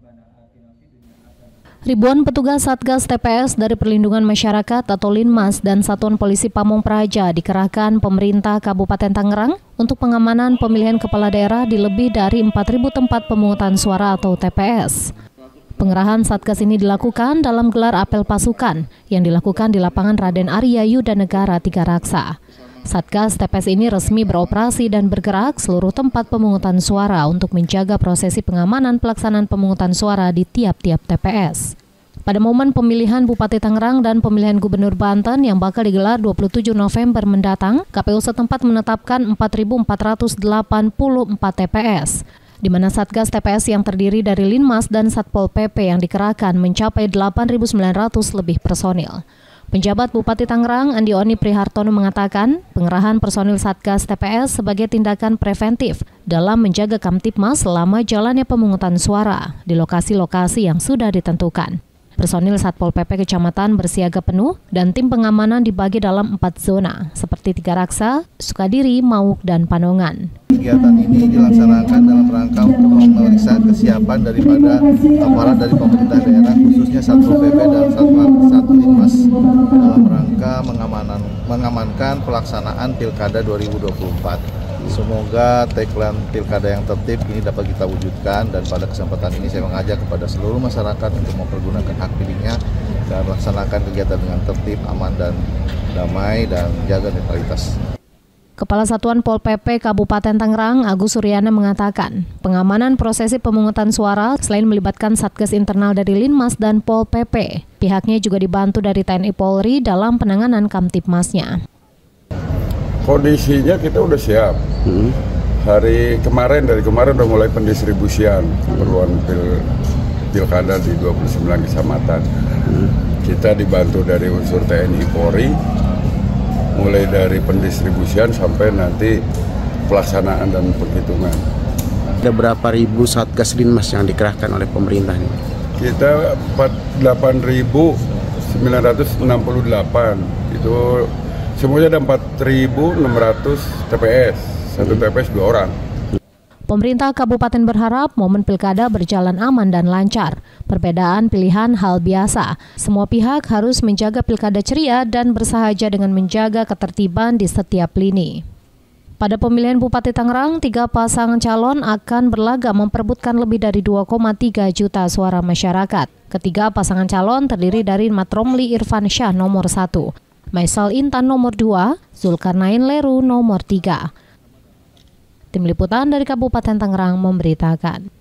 Ribuan petugas Satgas TPS dari Perlindungan Masyarakat atau Linmas dan Satuan Polisi Pamong Praja dikerahkan pemerintah Kabupaten Tangerang untuk pengamanan pemilihan kepala daerah di lebih dari 4.000 tempat pemungutan suara atau TPS. Pengerahan Satgas ini dilakukan dalam gelar apel pasukan yang dilakukan di lapangan Raden Arya Yudanegara Tiga Raksa. Satgas TPS ini resmi beroperasi dan bergerak seluruh tempat pemungutan suara untuk menjaga prosesi pengamanan pelaksanaan pemungutan suara di tiap-tiap TPS. Pada momen pemilihan Bupati Tangerang dan pemilihan Gubernur Banten yang bakal digelar 27 November mendatang, KPU setempat menetapkan 4.484 TPS, di mana Satgas TPS yang terdiri dari Linmas dan Satpol PP yang dikerahkan mencapai 8.900 lebih personil. Penjabat Bupati Tangerang Andi Oni Prihartono mengatakan pengerahan personil Satgas TPS sebagai tindakan preventif dalam menjaga Kamtipmas selama jalannya pemungutan suara di lokasi-lokasi yang sudah ditentukan. Personil Satpol PP Kecamatan bersiaga penuh dan tim pengamanan dibagi dalam 4 zona seperti Tiga Raksa, Sukadiri, Mauk, dan Panongan. Kegiatan ini dilaksanakan dalam rangka untuk memeriksa kesiapan daripada aparat dari pemerintah daerah khususnya Satpol PP dan Satlinmas dalam rangka mengamankan pelaksanaan Pilkada 2024. Semoga tagline Pilkada yang tertib ini dapat kita wujudkan, dan pada kesempatan ini saya mengajak kepada seluruh masyarakat untuk mempergunakan hak pilihnya dan melaksanakan kegiatan dengan tertib, aman dan damai dan jaga netralitas. Kepala Satuan Pol PP Kabupaten Tangerang Agus Suryana mengatakan, pengamanan prosesi pemungutan suara selain melibatkan Satgas internal dari Linmas dan Pol PP, pihaknya juga dibantu dari TNI Polri dalam penanganan Kamtipmasnya. Kondisinya kita udah siap. Dari kemarin udah mulai pendistribusian keperluan pilkada di 29 kecamatan. Kita dibantu dari unsur TNI Polri, mulai dari pendistribusian sampai nanti pelaksanaan dan penghitungan. Ada berapa ribu Satgas Linmas yang dikerahkan oleh pemerintah ini? Kita 8.968, itu semuanya ada 4.600 TPS, satu TPS 2 orang. Pemerintah kabupaten berharap momen pilkada berjalan aman dan lancar. Perbedaan pilihan hal biasa. Semua pihak harus menjaga pilkada ceria dan bersahaja dengan menjaga ketertiban di setiap lini. Pada pemilihan Bupati Tangerang, 3 pasangan calon akan berlaga memperebutkan lebih dari 2,3 juta suara masyarakat. Ketiga pasangan calon terdiri dari Matromli Irfan Syah nomor 1, Maisal Intan nomor 2, Zulkarnain Leru nomor 3. Tim Liputan dari Kabupaten Tangerang memberitakan.